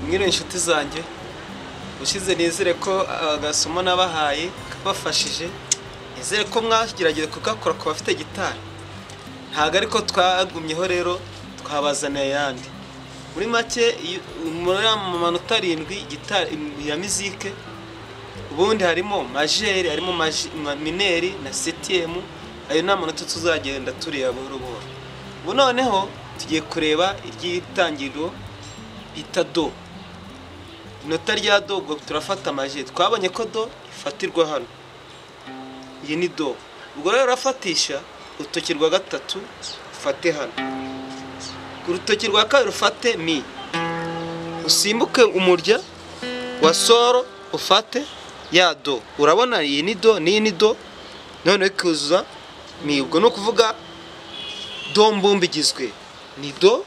Mwiriwe inshuti zanjye, ushize nizere ko agasomo nabahaye kabafashije, nizere ko mwagerageje kugakora ku bafite gitari. Ntago ariko twagumyeho rero twabazaniye yandi. Muri make muri amanota 7 gitari ya muzike, ubundi harimo majeri, harimo mineri na septième. Ayo namanota tuzagenda turiya buhoro buhoro. Ubu noneho tugiye kureba iryitangiriro bita do. Inota rya do ubwo turafata majeri. Twabonye ko do ifatirwa hano. Iyi ni do. Ubwo rero urafatisha urutoki rwa gatatu ufate hano. Ku rutoki rwa kabiri ufate mi. Usimbuke umurya wa soro ufate ya do. Urabona iyi ni do, ni ni do. None kuzuza mi. Ubwo no kuvuga do mbumbi igizwe ni do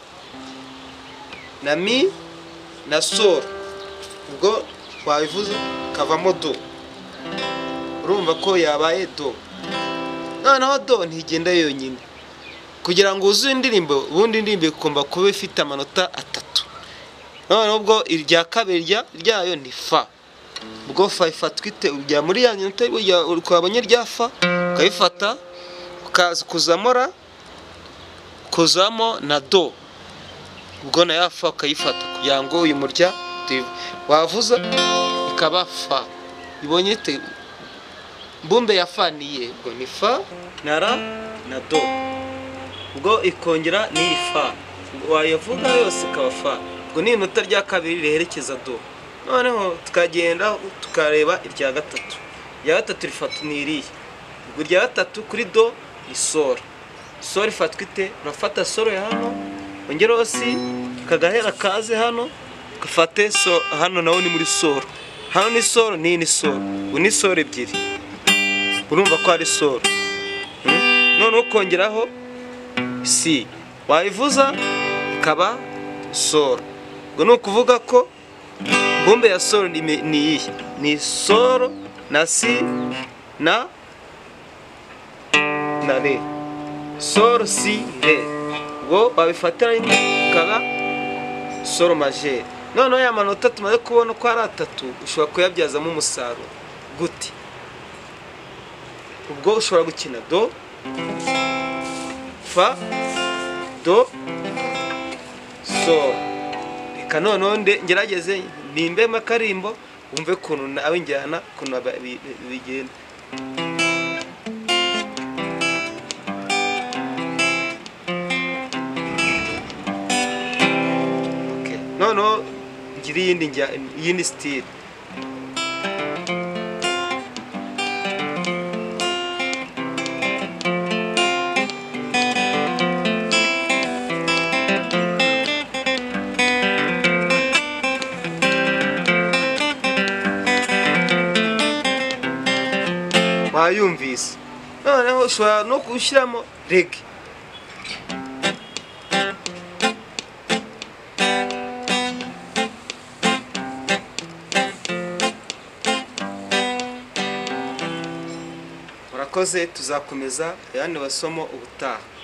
na mi na soro. Ubwo wabivuze kavamo do. Urumva ko yabaye do. Noneho do ntigenda yonyine. Kugira ngo uzuye indirimbo, ubundi indirimbo ikomba kuba ifite amanota 3. Noneho ubwo irya kabiri ryayo ni fa. Ubwo fa ifatwa ite ujya muri ya nyota urwabonye rya fa, ukayifata ukaza kuzamora kuzamo na do. Ubwo na ya fa ukayifata kugira ngo uyu murya wavuza ikaba fa. Ibonye ite mbumbe ya fa niye, ubwo ni fa na ra na do. Ubwo ikongera ni fa, wayavuga yose ikaba fa. Ubwo ni inota rya kabiri riherekeza do. Noneho tukagenda tukareba irya gatatu. Irya gatatu rifata ni iriya. Ubwo irya gatatu kuri do ni soro. Soro ifatwa ite? Urafata soro ya hano, ongeraho si kagahera kaze hano, ufate so hano nawo ni muri soro. Hano ni soro, ni soro. Ubu ni soro ebyiri. Urumva ko ari soro. None ukongeraho si. Wayivuza ikaba soro. Ubwo no kuvuga ko bombe ya soro ni iyi. Ni soro na si na re. Soro si re. Ubwo babifatira ikaba soro majeri. None ya manota tumaze kubona ko ari 3 ushobora kuyabyazamo umusaruro. Gute? Ubwo ushobora gukina do, fa, do, so. Reka none ngerageze nimbe makarimbo umve kuntu abinjyana kuntu bigenda. Okay. None ngiri yindi style. Wayumvise. Noneho ushobora no gushyiramo reggae. Murakoze, tuzakomeza ayandi basomo ubutaha.